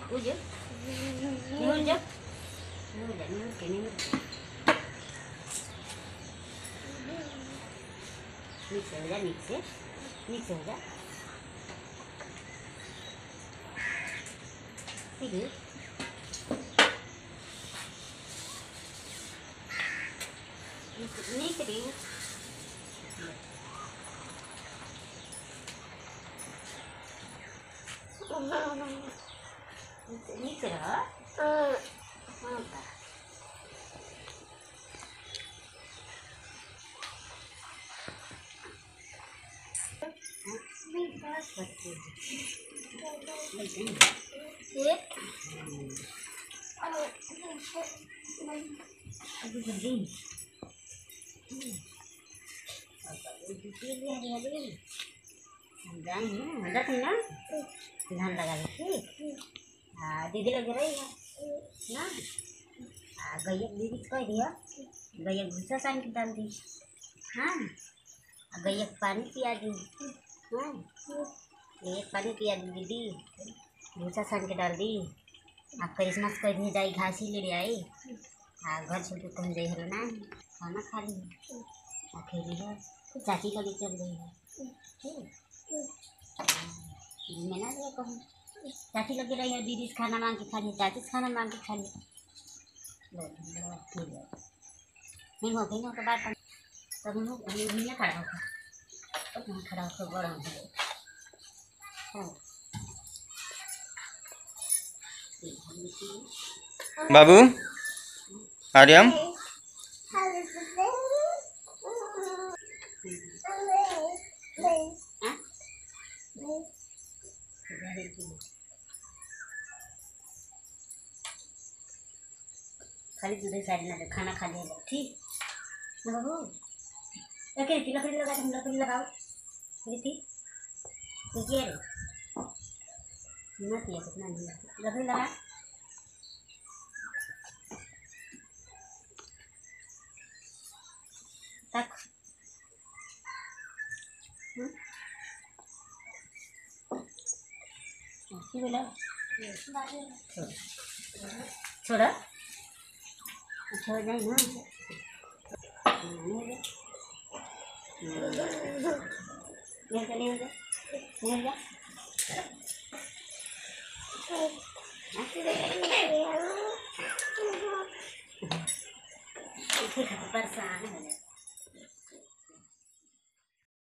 उज निहुर जा निहुर के नीचे हो जा, नीचे नीचे हो जा। ठीक है, नीचे भी नीचे रहो। ध्यान लगा ठीक। हाँ दीदी लग रही है ना। गैया दीदी कह दिया, गैया भूसा सान के डाल दी। हाँ गैया पानी पिया दी। हाँ ये पानी पिया दी दीदी, भूसा सान के डाल दी। आप क्रिसमस कर दी जाई, घासी ले आई। हाँ घर छोड़ के कहीं गई है ना, खाना खा ली अकेली है, चाची का भी चल रही है। मैं ना ये कहूँ चाची लगी रही है, दीदी से खाना मांग के खा लिया, चाची से खाना मांग के खा लिया। ठीक है नहीं हो गई तो बात तब नहीं खड़ा होगा, तब नहीं खड़ा होकर बड़ा हो। बाबू आर्यम खाली दूध साइड ना खाना खा लिया ठीक ना बाबू। लकड़ी लकड़ी लगा, तुम लकड़ी लगाओ रीति ठीक है मत ये कितना नहीं लकड़ी लगा। तक बोला छोड़ा छोड़ जाए ना। परेशान हो